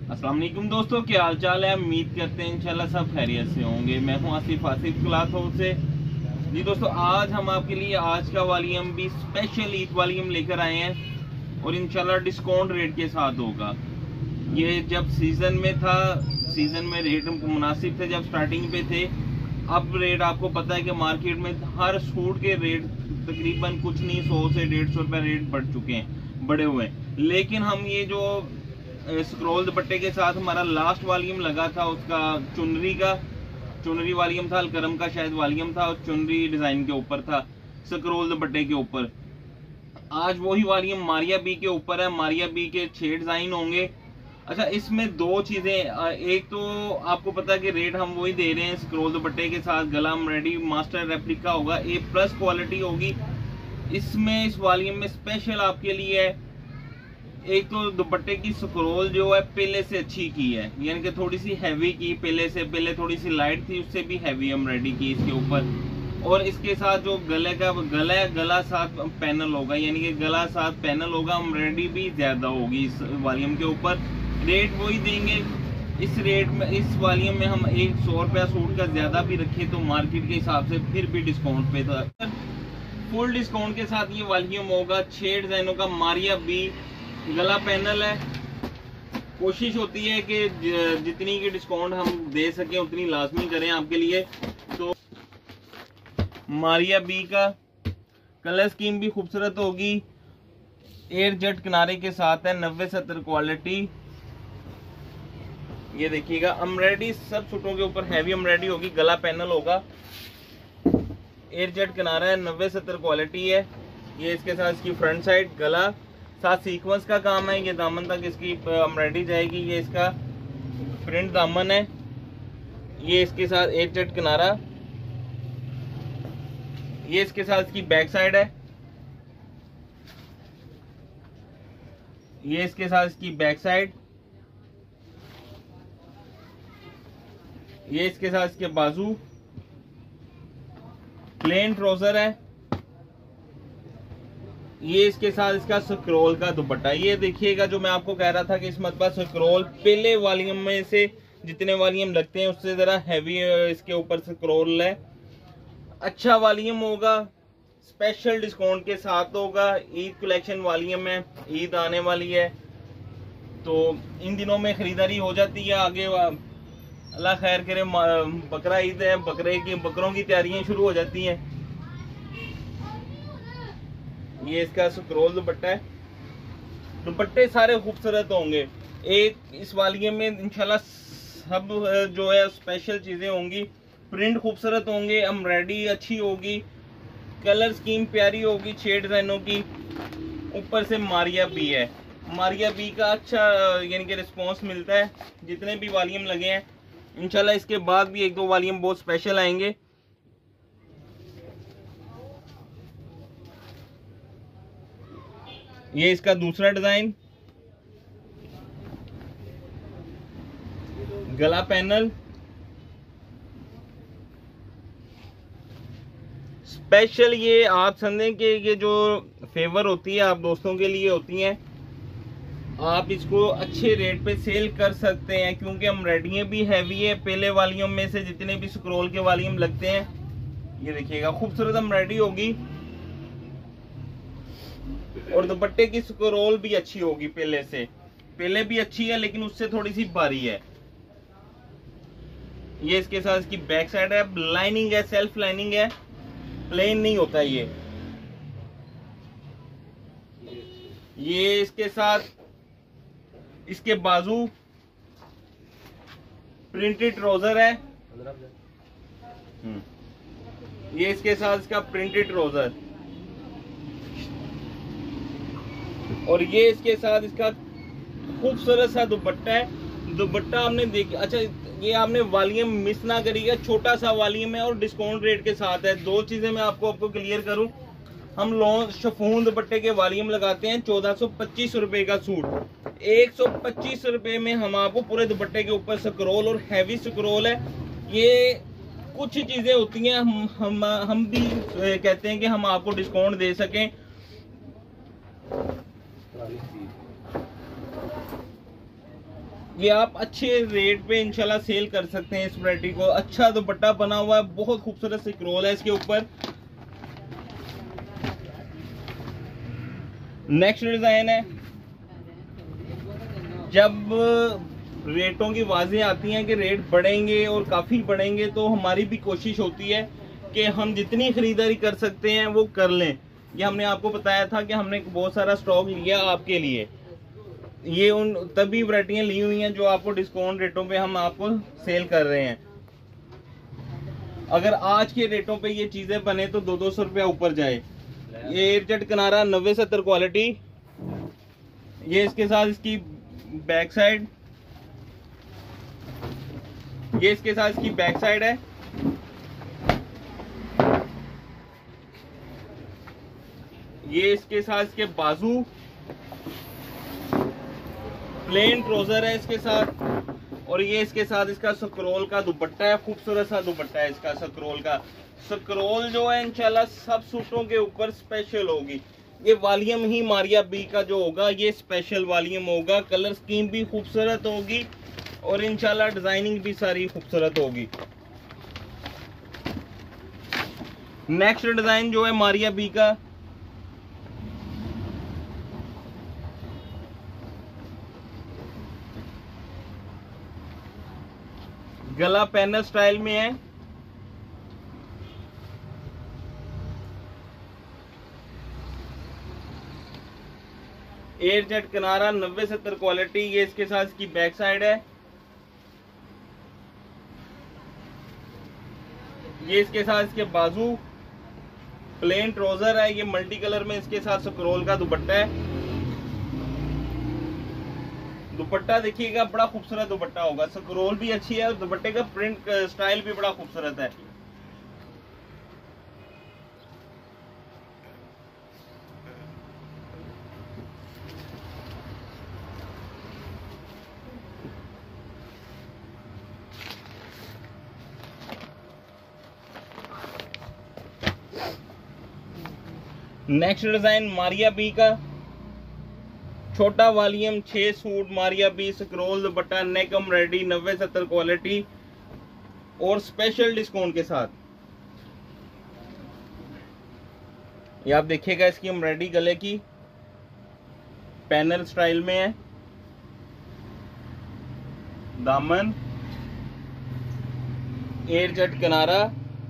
अस्सलाम वालेकुम दोस्तों, क्या हाल चाल है। उम्मीद करते हैं इंशाल्लाह सब खैरियत से होंगे। मैं हूं आसिफ क्लॉथ हाउस से। जी दोस्तों, आज हम आपके लिए आज का वॉल्यूम भी स्पेशल ईद वॉल्यूम लेकर आए हैं और इंशाल्लाह डिस्काउंट रेट के साथ होगा। ये जब सीजन में था, सीजन में रेट मुनासिब थे जब स्टार्टिंग पे थे। अब रेट आपको पता है कि मार्केट में हर सूट के रेट तकरीबन कुछ नहीं 100 से 150 रुपए रेट बढ़ चुके हैं, बढ़े हुए हैं। लेकिन हम ये जो स्क्रोल दुपट्टे के साथ हमारा लास्ट वॉल्यूम लगा था, उसका चुनरी वॉल्यूम था, अलकरम का शायद वॉल्यूम था और चुनरी डिजाइन के ऊपर था, स्क्रोल दुपट्टे के ऊपर। आज वही वॉल्यूम मारिया बी के ऊपर है। मारिया बी के 6 डिजाइन होंगे। अच्छा, इसमें दो चीजें, एक तो आपको पता है कि रेट हम वही दे रहे हैं स्क्रोल दुपट्टे के साथ। गला रेडी मास्टर रेप्लिका होगा, A+ क्वालिटी होगी। इसमें इस वॉल्यूम में स्पेशल आपके लिए है, एक तो दुपट्टे की स्क्रोल जो है पहले से अच्छी की है, यानी कि थोड़ी सी हैवी की, पहले थोड़ी सी लाइट थी, उससे भी हैवी हम रेडी की इसके ऊपर। और इसके साथ जो गला साथ पैनल होगा, यानी कि गला साथ पैनल होगा, हम रेडी भी ज्यादा होगी इस वॉल्यूम के ऊपर। रेट वही देंगे। इस रेट में, इस वॉल्यूम में हम 100 रुपया सूट का ज्यादा भी रखे तो मार्केट के हिसाब से फिर भी डिस्काउंट पे था। फुल डिस्काउंट के साथ ये वॉल्यूम होगा। 6 डिजाइनों का मारिया बी गला पैनल है। कोशिश होती है कि जितनी की डिस्काउंट हम दे सके उतनी लाजमी करें आपके लिए। तो मारिया बी का कलर स्कीम भी खूबसूरत होगी, एयर जेट किनारे के साथ है, 90-70 क्वालिटी। ये देखिएगा, एम्ब्रॉयडरी सब सूटों के ऊपर हैवी एम्ब्रॉयडरी होगी, गला पैनल होगा, एयर जेट किनारा है, 90-70 क्वालिटी है। ये इसके साथ इसकी फ्रंट साइड गला साथ सीक्वेंस का काम है। ये दामन तक इसकी एम्ब्रॉयडरी जाएगी। ये इसका प्रिंट दामन है। ये इसके साथ एयर जेट किनारा। ये इसके साथ इसकी बैक साइड है। ये इसके साथ इसकी बैक साइड। ये इसके साथ इसके बाजू। प्लेन ट्राउजर है। ये इसके साथ इसका स्क्रोल का दुपट्टा। ये देखिएगा, जो मैं आपको कह रहा था कि इस मरतबा स्क्रोल पहले वॉल्यूम में से जितने वॉल्यूम लगते हैं उससे जरा हैवी इसके ऊपर स्क्रोल है। अच्छा वॉल्यूम होगा, स्पेशल डिस्काउंट के साथ होगा। ईद कलेक्शन वॉल्यूम है, ईद आने वाली है तो इन दिनों में खरीदारी हो जाती है। आगे अल्लाह खैर करे, बकरा ईद है, बकरों की तैयारियां शुरू हो जाती हैं। ये इसका स्क्रोल दुपट्टा है। दुपट्टे सारे खूबसूरत होंगे। एक इस वॉल्यूम में इंशाल्लाह सब जो है स्पेशल चीजें होंगी। प्रिंट खूबसूरत होंगे, एम्ब्रॉयडरी अच्छी होगी, कलर स्कीम प्यारी होगी, 6 डिजाइनों की। ऊपर से मारिया बी है। मारिया बी का अच्छा यानी कि रिस्पॉन्स मिलता है जितने भी वॉल्यूम लगे हैं। इंशाल्लाह इसके बाद भी 1-2 वॉल्यूम बहुत स्पेशल आएंगे। ये इसका दूसरा डिजाइन, गला पैनल स्पेशल। ये आप समझें कि ये जो फेवर होती है आप दोस्तों के लिए होती हैं, आप इसको अच्छे रेट पे सेल कर सकते हैं क्योंकि एम्ब्रॉयडरी भी हैवी है। पहले वॉल्यूम में से जितने भी स्क्रोल के वॉल्यूम लगते हैं, ये देखिएगा खूबसूरत एम्ब्रॉयडरी होगी और दुपट्टे की स्क्रोल भी अच्छी होगी। पहले भी अच्छी है लेकिन उससे थोड़ी सी भारी है। ये इसके साथ इसकी बैक साइड है, लाइनिंग है, सेल्फ लाइनिंग है, प्लेन नहीं होता ये इसके साथ इसके बाजू प्रिंटेड ट्राउजर है। ये इसके साथ इसका प्रिंटेड ट्राउजर और ये इसके साथ इसका खूबसूरत सा दुपट्टा है। दुपट्टा आपने देख, अच्छा ये आपने वॉल्यूम मिस ना करिएगा, छोटा सा वॉल्यूम है और डिस्काउंट रेट के साथ है। दो चीजें मैं आपको क्लियर करूं, हम लॉन्ग शिफॉन दुपट्टे के वॉल्यूम लगाते हैं 1425 रुपए का सूट। 125 रुपए में हम आपको पूरे दुपट्टे के ऊपर स्क्रोल और हैवी स्क्रोल है। ये कुछ चीजें होती हैं हम भी कहते हैं कि हम आपको डिस्काउंट दे सकें। ये आप अच्छे रेट पे इंशाल्लाह सेल कर सकते हैं इस वैरायटी को। अच्छा दुपट्टा बना हुआ है, बहुत खूबसूरत स्क्रोल है इसके ऊपर। नेक्स्ट डिजाइन है, जब रेटों की आवाजें आती हैं कि रेट बढ़ेंगे और काफी बढ़ेंगे, तो हमारी भी कोशिश होती है कि हम जितनी खरीदारी कर सकते हैं वो कर लें। ये हमने आपको बताया था कि हमने बहुत सारा स्टॉक लिया आपके लिए। ये उन तभी वैरायटियां ली हुई हैं जो आपको डिस्काउंट रेटों पे हम आपको सेल कर रहे हैं। अगर आज के रेटों पे ये चीजें बने तो 200-200 रुपया ऊपर जाए। ये एयरजेट किनारा 90-70 क्वालिटी। ये इसके साथ इसकी बैक साइड, ये इसके साथ इसकी बैक साइड है। ये इसके साथ इसके बाजू, प्लेन ट्राउजर है इसके साथ। और ये इसके साथ इसका स्क्रोल का दुपट्टा है, खूबसूरत सा दुपट्टा है इसका स्क्रोल का। स्क्रोल जो है इंशाल्लाह सब सूटों के ऊपर स्पेशल होगी। ये वॉल्यूम ही मारिया बी का जो होगा ये स्पेशल वॉल्यूम होगा। कलर स्कीम भी खूबसूरत होगी और इंशाल्लाह डिजाइनिंग भी सारी खूबसूरत होगी। नेक्स्ट डिजाइन जो है मारिया बी का, गला पैनल स्टाइल में है। एयरजेट किनारा 90-70 क्वालिटी। ये इसके साथ इसकी बैक साइड है। ये इसके साथ इसके बाजू, प्लेन ट्राउजर है। ये मल्टी कलर में इसके साथ स्क्रोल का दुपट्टा है। दुपट्टा देखिएगा बड़ा खूबसूरत दुपट्टा होगा, स्क्रोल भी अच्छी है और दुपट्टे का प्रिंट स्टाइल भी बड़ा खूबसूरत है। नेक्स्ट डिजाइन मारिया बी का, छोटा volume 6 suit Maria B, scroll दुपट्टा, नेक एम्ब्रॉयडरी, 90-70 क्वालिटी और स्पेशल डिस्काउंट के साथ। ये आप देखिएगा इसकी एम्ब्रॉयडरी गले की पैनल स्टाइल में है। दामन एयरजेट किनारा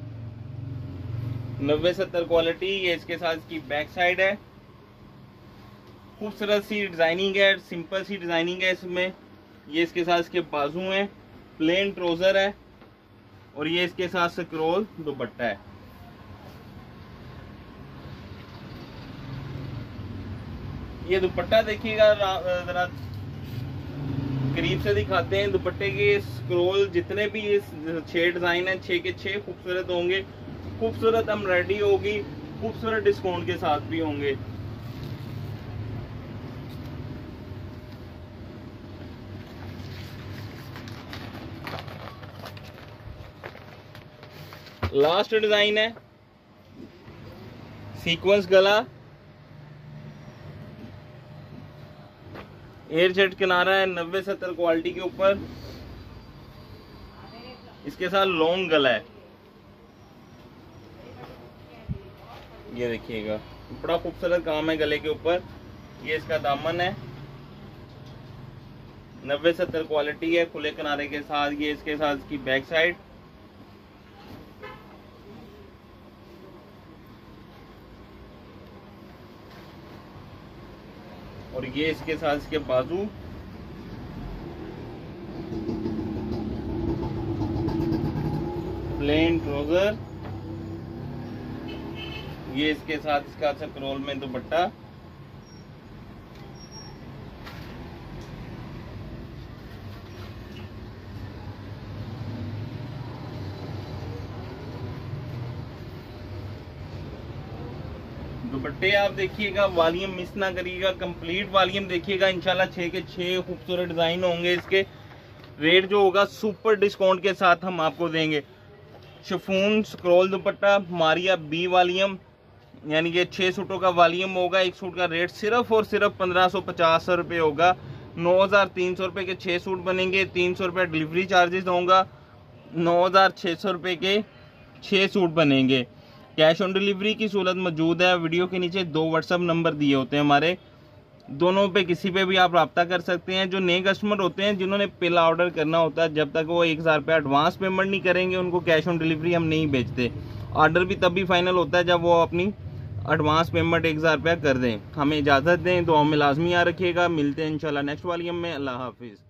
90-70 क्वालिटी। ये इसके साथ इसकी बैक साइड है। खूबसूरत सी डिजाइनिंग है, सिंपल सी डिजाइनिंग है इसमें। ये इसके साथ इसके बाजू हैं, प्लेन ट्राउजर है और ये इसके साथ स्क्रोल दुपट्टा है। ये दुपट्टा देखिएगा, जरा करीब से दिखाते हैं। दुपट्टे के स्क्रोल जितने भी ये 6 डिजाइन है, 6 के 6 खूबसूरत होंगे। खूबसूरत एम्ब्रॉयडरी होगी, खूबसूरत डिस्काउंट के साथ भी होंगे। लास्ट डिजाइन है सीक्वेंस गला, एयरजेट किनारा है 90-70 क्वालिटी के ऊपर। इसके साथ लॉन्ग गला है। ये देखिएगा बड़ा खूबसूरत काम है गले के ऊपर। ये इसका दामन है, 90-70 क्वालिटी है, खुले किनारे के साथ। ये इसके साथ इसकी बैक साइड, और ये इसके साथ इसके बाजू, प्लेन ट्राउजर। ये इसके साथ इसका स्क्रोल में दुपट्टा। दुपट्टे आप देखिएगा, वॉल्यूम मिस ना करिएगा, कंप्लीट वॉल्यूम देखिएगा। इंशाल्लाह 6 के 6 खूबसूरत डिजाइन होंगे। इसके रेट जो होगा सुपर डिस्काउंट के साथ हम आपको देंगे। शिफॉन स्क्रोल दुपट्टा मारिया बी वॉल्यूम, यानी कि 6 सूटों का वॉल्यूम होगा। एक सूट का रेट सिर्फ और सिर्फ 1550 रुपये होगा। 9,300 रुपये के 6 सूट बनेंगे। 300 रुपये डिलीवरी चार्जेस होगा। 9,600 रुपये के 6 सूट बनेंगे। कैश ऑन डिलीवरी की सूरत मौजूद है। वीडियो के नीचे 2 व्हाट्सअप नंबर दिए होते हैं हमारे, दोनों पे किसी पे भी आप रब्ता कर सकते हैं। जो नए कस्टमर होते हैं जिन्होंने पहला ऑर्डर करना होता है, जब तक वो 1,000 रुपये एडवांस पेमेंट नहीं करेंगे उनको कैश ऑन डिलीवरी हम नहीं भेजते। ऑर्डर भी तभी फाइनल होता है जब वो अपनी एडवांस पेमेंट 1,000 रुपया कर दें। हमें इजाज़त दें, दुआ में लाजमी याद रखिएगा। मिलते हैं इंशाल्लाह नेक्स्ट वॉल्यूम में। अल्लाह हाफिज़।